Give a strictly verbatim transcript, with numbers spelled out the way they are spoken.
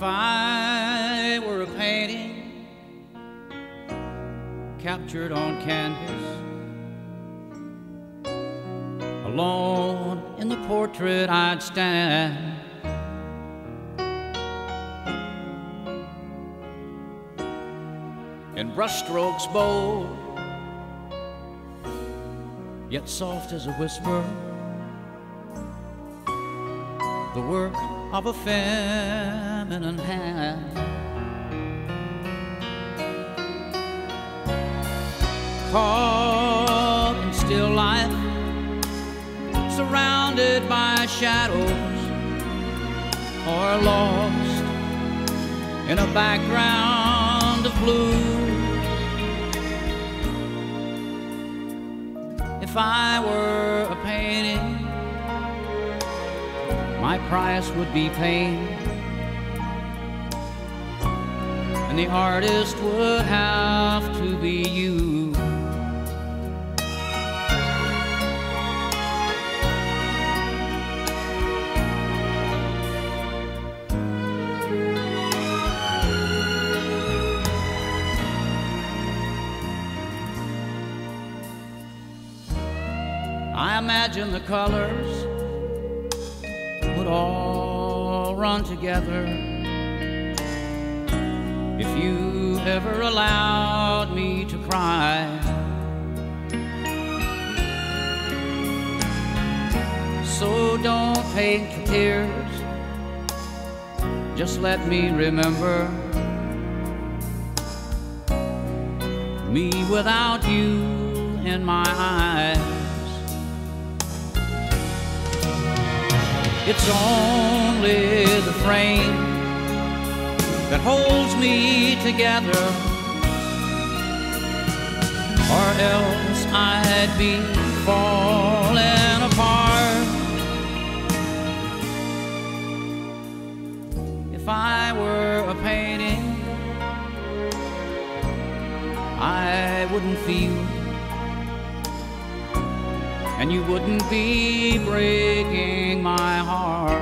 If I were a painting captured on canvas, alone in the portrait I'd stand, in brushstrokes bold, yet soft as a whisper, the work of a feminine hand. Caught in still life, surrounded by shadows, or lost in a background of blue. If I were a painting, my price would be pain, and the artist would have to be you. I imagine the colors would all run together if you ever allowed me to cry. So don't paint your tears, just let me remember me without you in my eyes. It's only the frame that holds me together, or else I'd be falling apart. If I were a painting, I wouldn't feel, and you wouldn't be breaking my heart.